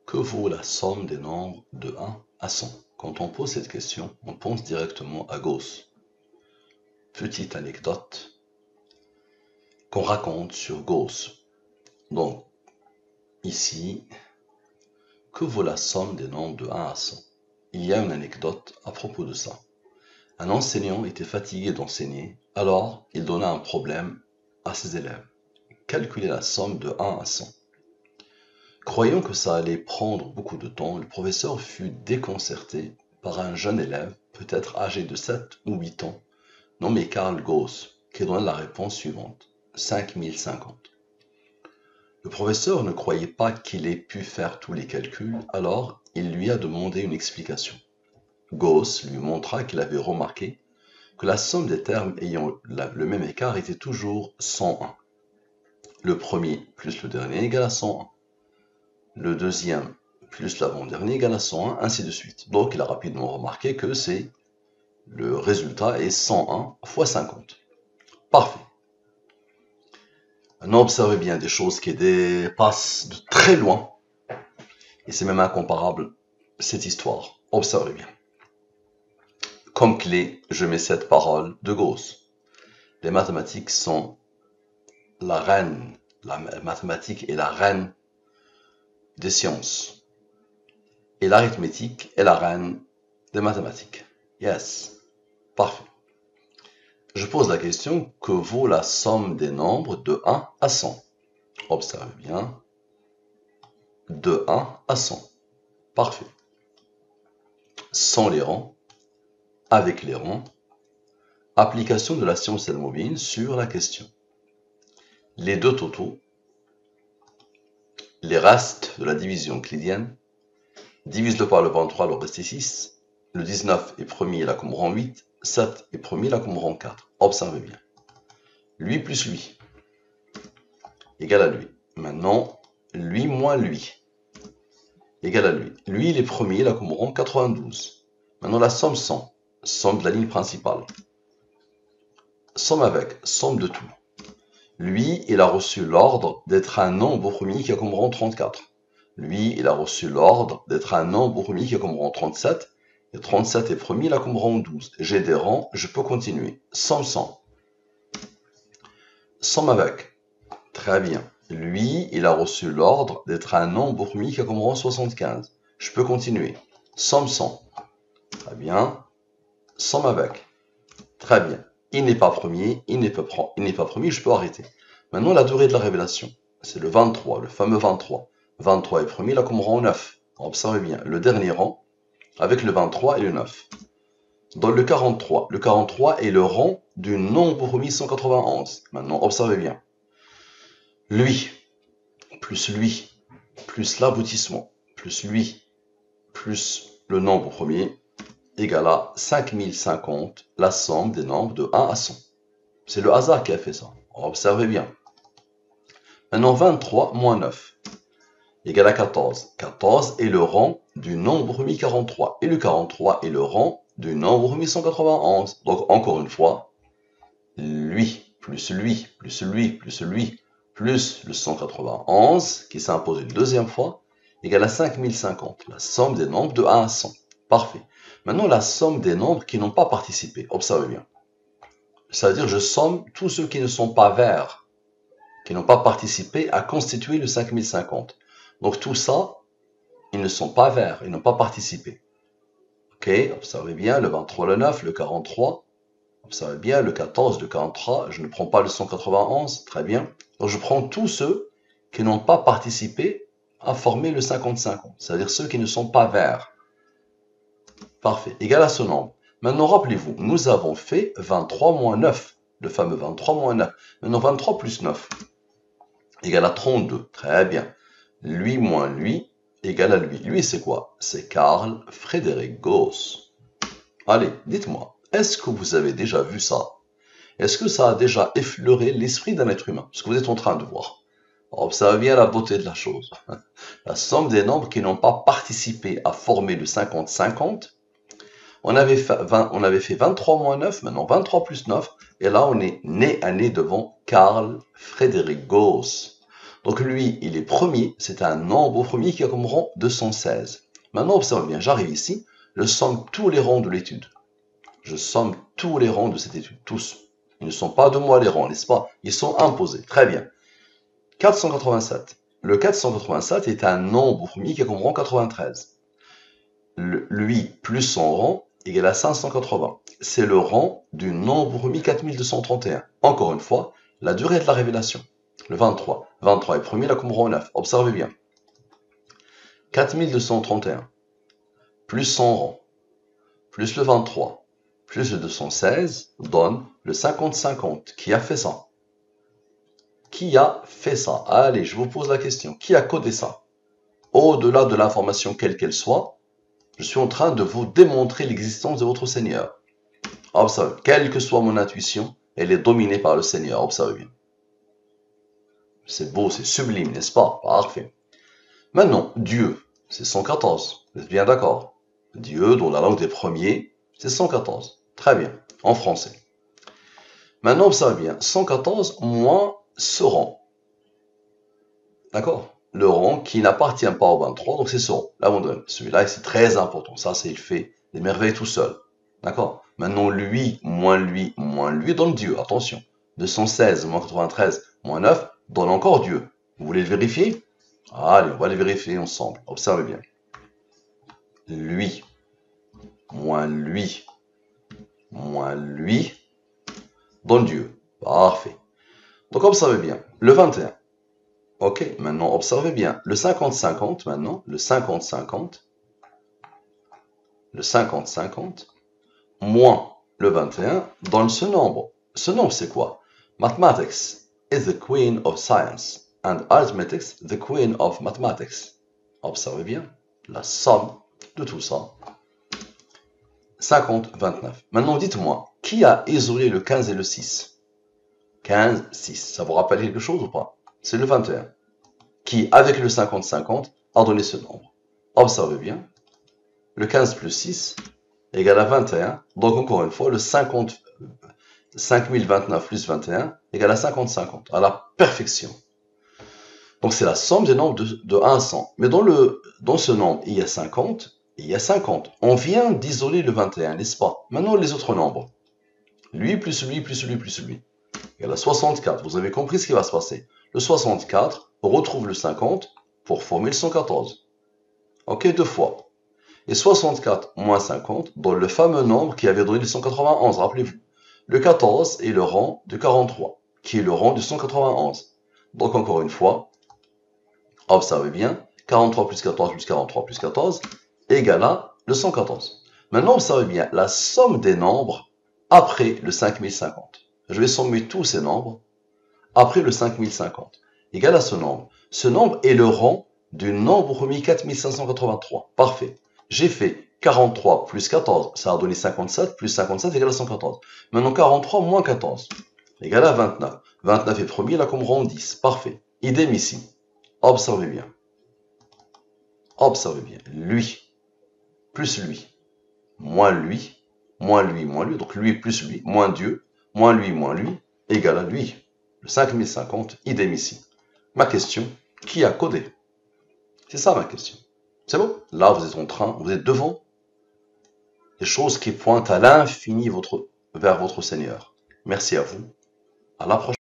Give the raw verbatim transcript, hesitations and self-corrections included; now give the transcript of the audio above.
Que vaut la somme des nombres de un à cent? Quand on pose cette question, on pense directement à Gauss. Petite anecdote qu'on raconte sur Gauss. Donc, ici, que vaut la somme des nombres de un à cent? Il y a une anecdote à propos de ça. Un enseignant était fatigué d'enseigner, alors il donna un problème à ses élèves. Calculer la somme de un à cent. Croyant que ça allait prendre beaucoup de temps, le professeur fut déconcerté par un jeune élève, peut-être âgé de sept ou huit ans, nommé Carl Gauss, qui donna la réponse suivante, cinq mille cinquante. Le professeur ne croyait pas qu'il ait pu faire tous les calculs, alors il lui a demandé une explication. Gauss lui montra qu'il avait remarqué que la somme des termes ayant le même écart était toujours cent un. Le premier plus le dernier égale à cent un. Le deuxième plus l'avant-dernier égale à cent un, ainsi de suite. Donc il a rapidement remarqué que c'est le résultat est cent un fois cinquante. Parfait. Maintenant, observez bien des choses qui dépassent de très loin. Et c'est même incomparable, cette histoire. Observez bien. Comme clé, je mets cette parole de Gauss. Les mathématiques sont la reine. La mathématique est la reine des sciences. Et l'arithmétique est la reine des mathématiques. Yes. Parfait. Je pose la question, que vaut la somme des nombres de un à cent? Observez bien. De un à cent. Parfait. Sans les rangs, avec les rangs. Application de la science elmovine sur la question. Les deux totaux, les restes de la division euclidienne, divise-le par le vingt-trois, le reste est six. Le dix-neuf est premier, là comme rang huit. sept est premier, là comme rang quatre. Observez bien. Lui plus lui égale à lui. Maintenant, lui moins lui égale à lui. Lui, il est premier, là comme rang quatre-vingt-douze. Maintenant, la somme cent, somme de la ligne principale. Somme avec, somme de tout. Lui, il a reçu l'ordre d'être un nombre premier qui a comme rang trente-quatre. Lui, il a reçu l'ordre d'être un nombre premier qui a comme rang trente-sept. Et trente-sept est premier, il a comme rang douze. J'ai des rangs, je peux continuer. Somme cent. Somme avec. Très bien. Lui, il a reçu l'ordre d'être un nombre premier qui a comme rang soixante-quinze. Je peux continuer. Somme cent. Très bien. Somme avec. Très bien. Il n'est pas premier, il n'est pas, il n'est pas premier, je peux arrêter. Maintenant, la durée de la révélation. C'est le vingt-trois, le fameux vingt-trois. vingt-trois est premier, là comme rang neuf. Observez bien, le dernier rang, avec le vingt-trois et le neuf. Dans le quarante-trois, le quarante-trois est le rang du nombre premier cent quatre-vingt-onze. Maintenant, observez bien. Lui, plus lui, plus l'aboutissement, plus lui, plus le nombre premier, égale à cinq mille cinquante, la somme des nombres de un à cent. C'est le hasard qui a fait ça. Observez bien. Maintenant, vingt-trois moins neuf égale à quatorze. quatorze est le rang du nombre premier quarante-trois. Et le quarante-trois est le rang du nombre premier cent quatre-vingt-onze. Donc, encore une fois, lui, plus lui, plus lui, plus lui, plus le cent quatre-vingt-onze, qui s'est imposé une deuxième fois, égale à cinq mille cinquante. La somme des nombres de un à cent. Parfait. Maintenant, la somme des nombres qui n'ont pas participé. Observez bien. C'est-à-dire, je somme tous ceux qui ne sont pas verts, qui n'ont pas participé à constituer le cinq mille cinquante. Donc, tout ça, ils ne sont pas verts, ils n'ont pas participé. Ok, observez bien, le vingt-trois, le neuf, le quarante-trois. Observez bien, le quatorze, le quarante-trois. Je ne prends pas le cent quatre-vingt-onze. Très bien. Donc, je prends tous ceux qui n'ont pas participé à former le cinquante cinquante. C'est-à-dire ceux qui ne sont pas verts. Parfait. Égal à ce nombre. Maintenant, rappelez-vous, nous avons fait vingt-trois moins neuf. Le fameux vingt-trois moins neuf. Maintenant, vingt-trois plus neuf égale à trente-deux. Très bien. Lui moins lui égale à lui. Lui, c'est quoi? C'est Carl Friedrich Gauss. Allez, dites-moi, est-ce que vous avez déjà vu ça? Est-ce que ça a déjà effleuré l'esprit d'un être humain? Ce que vous êtes en train de voir. Observez bien la beauté de la chose. La somme des nombres qui n'ont pas participé à former le cinquante cinquante. On avait, fait vingt, on avait fait vingt-trois moins neuf, maintenant vingt-trois plus neuf. Et là, on est né à né devant Carl Friedrich Gauss. Donc lui, il est premier, c'est un nombre premier qui a comme rang deux cent seize. Maintenant, observe bien, j'arrive ici, je somme tous les rangs de l'étude. Je somme tous les rangs de cette étude, tous. Ils ne sont pas de moi les rangs, n'est-ce pas? Ils sont imposés. Très bien. quatre cent quatre-vingt-sept. Le quatre cent quatre-vingt-sept est un nombre premier qui a comme rang quatre-vingt-treize. Le, lui plus son rang égale à cinq cent quatre-vingts. C'est le rang du nombre premier quatre mille deux cent trente et un. Encore une fois, la durée de la révélation. Le vingt-trois. vingt-trois est premier, là comme rang neuf. Observez bien. quatre mille deux cent trente et un plus son rang plus le vingt-trois plus le deux cent seize donne le cinquante cinquante. Qui a fait ça? Qui a fait ça? Allez, je vous pose la question. Qui a codé ça? Au-delà de l'information quelle qu'elle soit, je suis en train de vous démontrer l'existence de votre Seigneur. Observez, quelle que soit mon intuition, elle est dominée par le Seigneur. Observez bien. C'est beau, c'est sublime, n'est-ce pas? Parfait. Maintenant, Dieu, c'est cent quatorze. Vous êtes bien d'accord? Dieu, dans la langue des premiers, c'est cent quatorze. Très bien, en français. Maintenant, observez bien, cent quatorze moins ce rang. D'accord? Le rang qui n'appartient pas au vingt-trois, donc c'est ce rang. Là, on donne. Celui-là, c'est très important. Ça, c'est il fait des merveilles tout seul. D'accord? Maintenant, lui, moins lui, moins lui, donne Dieu. Attention. deux cent seize moins quatre-vingt-treize moins neuf donne encore Dieu. Vous voulez le vérifier? Allez, on va le vérifier ensemble. Observez bien. Lui, moins lui, moins lui, donne Dieu. Parfait. Donc, observez bien. Le vingt et un. Ok, maintenant, observez bien. Le cinquante cinquante, maintenant, le cinquante cinquante, le cinquante cinquante, moins le vingt et un, donne ce nombre. Ce nombre, c'est quoi? Mathematics is the queen of science, and arithmetic the queen of mathematics. Observez bien la somme de tout ça. cinquante, vingt-neuf. Maintenant, dites-moi, qui a isolé le quinze et le six? quinze, six. Ça vous rappelle quelque chose ou pas? C'est le vingt et un. Qui, avec le cinquante cinquante, a donné ce nombre. Observez bien. Le quinze plus six égale à vingt et un. Donc, encore une fois, le cinquante, cinq mille vingt-neuf plus vingt et un égale à cinquante cinquante. À la perfection. Donc, c'est la somme des nombres de, de un à cent. Mais dans, le, dans ce nombre, il y a cinquante et il y a cinquante. On vient d'isoler le vingt et un, n'est-ce pas? Maintenant, les autres nombres. Lui plus lui plus lui plus lui. Égale à soixante-quatre. Vous avez compris ce qui va se passer. Le soixante-quatre retrouve le cinquante pour former le cent quatorze. Ok, deux fois. Et soixante-quatre moins cinquante donne le fameux nombre qui avait donné le cent quatre-vingt-onze, rappelez-vous. Le quatorze est le rang de quarante-trois, qui est le rang du cent quatre-vingt-onze. Donc encore une fois, observez bien, quarante-trois plus quatorze plus quarante-trois plus quatorze égale à le cent quatorze. Maintenant, observez bien la somme des nombres après le cinq mille cinquante. Je vais sommer tous ces nombres après le cinq mille cinquante. Égale à ce nombre. Ce nombre est le rang du nombre premier quatre mille cinq cent quatre-vingt-trois. Parfait. J'ai fait quarante-trois plus quatorze, ça a donné cinquante-sept, plus cinquante-sept égale à cent quatorze. Maintenant, quarante-trois moins quatorze égale à vingt-neuf. vingt-neuf est premier, là comme rang dix. Parfait. Idem ici. Observez bien. Observez bien. Lui, plus lui, moins lui, moins lui, moins lui, donc lui plus lui, moins Dieu, moins lui, moins lui, égale à lui. Le cinq mille cinquante, idem ici. Ma question, qui a codé? C'est ça ma question. C'est bon? Là, vous êtes en train, vous êtes devant des choses qui pointent à l'infini votre, vers votre Seigneur. Merci à vous. À la prochaine.